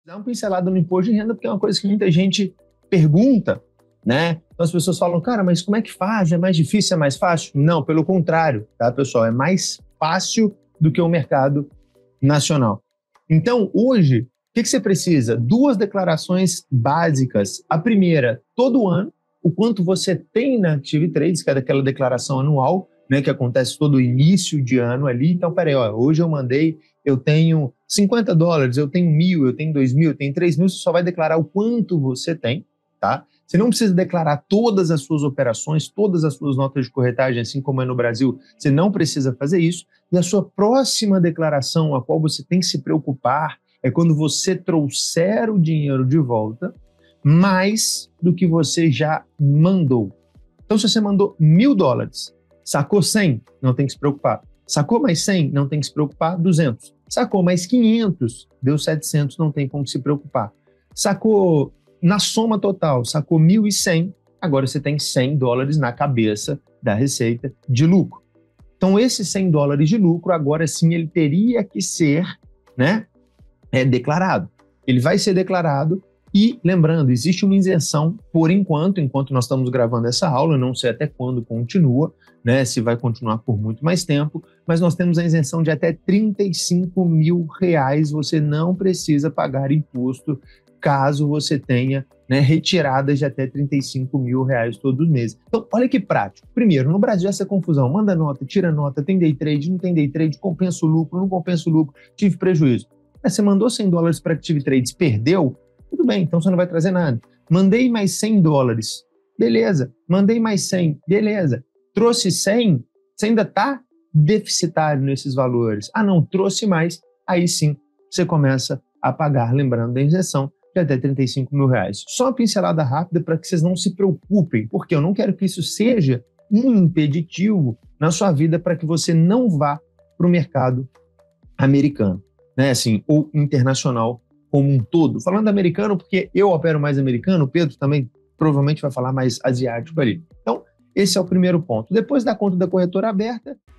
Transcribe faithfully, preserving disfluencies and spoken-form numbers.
Dá uma pincelada no imposto de renda, porque é uma coisa que muita gente pergunta, né? Então as pessoas falam, cara, mas como é que faz? É mais difícil, é mais fácil? Não, pelo contrário, tá, pessoal? É mais fácil do que o mercado nacional. Então, hoje, o que, que você precisa? Duas declarações básicas. A primeira, todo ano, o quanto você tem na Active Trades, que é daquela declaração anual, né, que acontece todo início de ano ali. Então, peraí, ó, hoje eu mandei, eu tenho cinquenta dólares, eu tenho mil, eu tenho dois mil, eu tenho três mil, você só vai declarar o quanto você tem, tá? Você não precisa declarar todas as suas operações, todas as suas notas de corretagem, assim como é no Brasil, você não precisa fazer isso. E a sua próxima declaração, a qual você tem que se preocupar, é quando você trouxer o dinheiro de volta, mais do que você já mandou. Então, se você mandou mil dólares, sacou cem, não tem que se preocupar. Sacou mais cem, não tem que se preocupar, duzentos. Sacou mais quinhentos, deu setecentos, não tem como se preocupar. Sacou na soma total, sacou mil e cem, agora você tem cem dólares na cabeça da receita de lucro. Então, esses cem dólares de lucro, agora sim, ele teria que ser, né, é, declarado. Ele vai ser declarado. E, lembrando, existe uma isenção, por enquanto, enquanto nós estamos gravando essa aula, não sei até quando continua, né, se vai continuar por muito mais tempo, mas nós temos a isenção de até trinta e cinco mil reais, você não precisa pagar imposto caso você tenha, né, retiradas de até trinta e cinco mil reais todos os meses. Então, olha que prático. Primeiro, no Brasil essa confusão, manda nota, tira nota, tem day trade, não tem day trade, compensa o lucro, não compensa o lucro, tive prejuízo. Mas você mandou cem dólares para Active Trades, perdeu? Tudo bem, então você não vai trazer nada. Mandei mais cem dólares, beleza. Mandei mais cem, beleza. Trouxe cem, você ainda está deficitário nesses valores. Ah, não, trouxe mais, aí sim você começa a pagar, lembrando da isenção de até trinta e cinco mil reais. Só uma pincelada rápida para que vocês não se preocupem, porque eu não quero que isso seja um impeditivo na sua vida para que você não vá para o mercado americano, né, assim, ou internacional como um todo. Falando americano, porque eu opero mais americano, o Pedro também provavelmente vai falar mais asiático ali. Então, esse é o primeiro ponto. Depois da conta da corretora aberta,